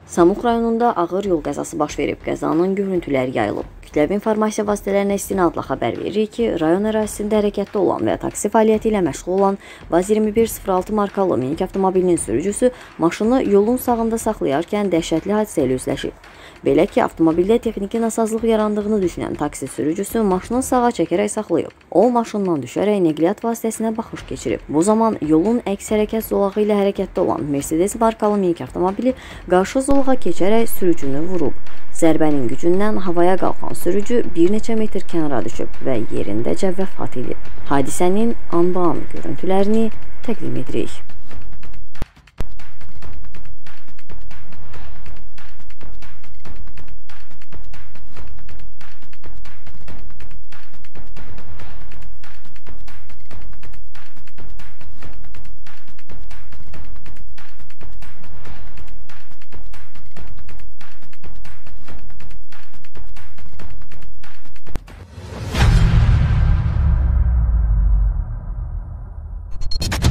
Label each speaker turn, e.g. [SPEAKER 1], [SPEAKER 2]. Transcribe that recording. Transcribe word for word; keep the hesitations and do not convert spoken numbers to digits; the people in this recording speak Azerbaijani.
[SPEAKER 1] Samux rayonunda ağır yol qəzası baş verib, qəzanın görüntüləri yayılıb. Kütləvi informasiya vasitələrinə istinadla xəbər veririk ki, rayon ərazisində hərəkətdə olan və taksi fəaliyyəti ilə məşğul olan Vaz iyirmi bir sıfır altı markalı minik avtomobilinin sürücüsü maşını yolun sağında saxlayarkən dəhşətli hadisə ilə üzləşib. Belə ki, avtomobildə texniki nasazlıq yarandığını düşünən taksi sürücüsü maşını sağa çəkərək saxlayıb. O, maşından düşərək nəqliyyat vasitəsinə baxış keçirib. Bu zaman yolun əks hərəkət zolağı ilə hərəkətdə olan Mercedes markalı minik avtomobili qarşı zolağa keçərək sürücünü vurub. Zərbənin gücündən havaya qalxan sürücü bir neçə metr kənara düşüb və yerindəcə vəfat edib. Hadisənin anbaan görüntülərini təqdim edirik.
[SPEAKER 2] You